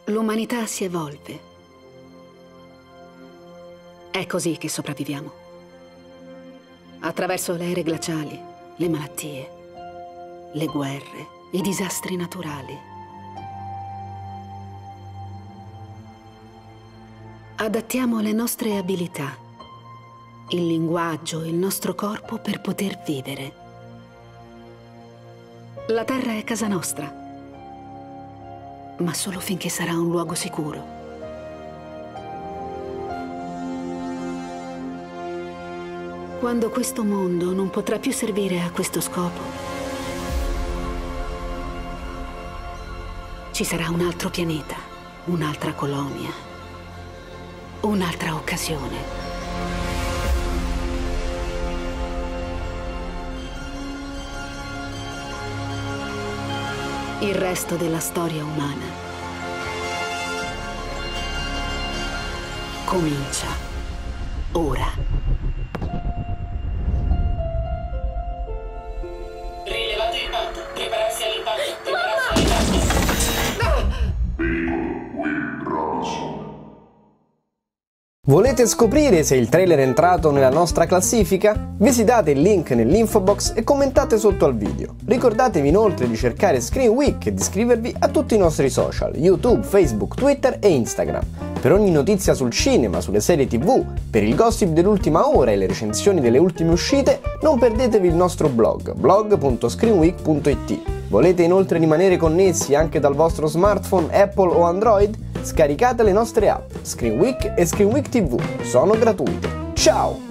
L'umanità si evolve. È così che sopravviviamo. Attraverso le ere glaciali, le malattie, le guerre, i disastri naturali. Adattiamo le nostre abilità, il linguaggio, il nostro corpo per poter vivere. La Terra è casa nostra, ma solo finché sarà un luogo sicuro. Quando questo mondo non potrà più servire a questo scopo, ci sarà un altro pianeta, un'altra colonia, un'altra occasione. Il resto della storia umana comincia ora. Rilevato impatto. Prepararsi all'impatto. Prepararsi all'impatto. Volete scoprire se il trailer è entrato nella nostra classifica? Visitate il link nell'info box e commentate sotto al video. Ricordatevi inoltre di cercare Screen Week e di iscrivervi a tutti i nostri social, YouTube, Facebook, Twitter e Instagram. Per ogni notizia sul cinema, sulle serie TV, per il gossip dell'ultima ora e le recensioni delle ultime uscite, non perdetevi il nostro blog, blog.screenweek.it. Volete inoltre rimanere connessi anche dal vostro smartphone Apple o Android? Scaricate le nostre app, Screen Week e Screen Week TV, sono gratuite. Ciao!